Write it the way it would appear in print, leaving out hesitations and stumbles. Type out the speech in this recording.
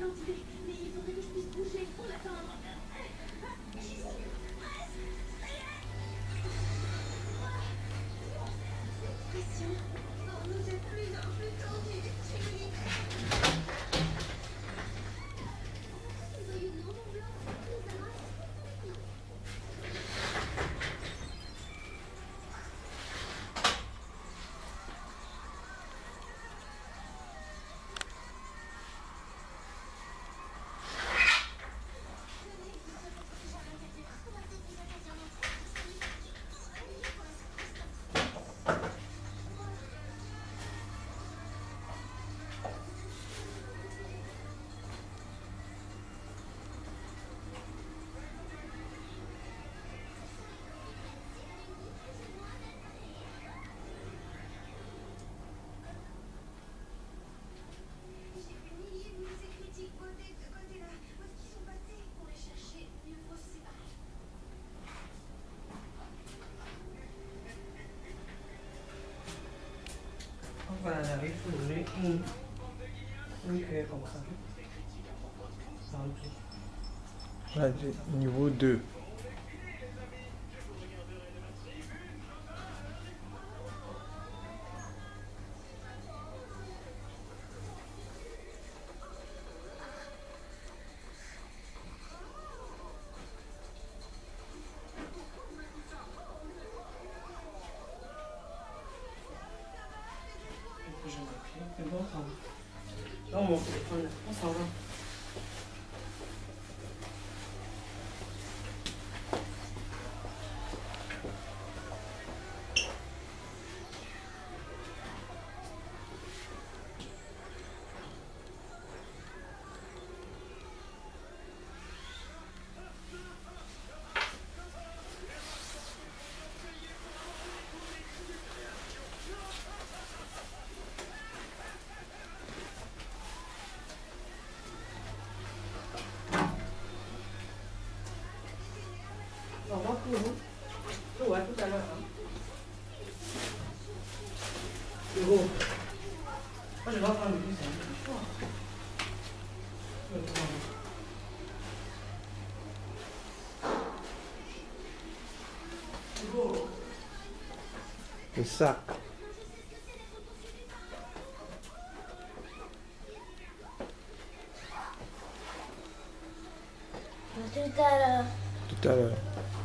Voilà, il faut le comme ça. Là, niveau 2. C'est bon ça. Là, mon téléphone, on s'en va. On va pour nous. Ouais, tout à l'heure. Hugo. Moi, je dois prendre le bus. Hugo. Le sac. Tout à l'heure. Tout à l'heure.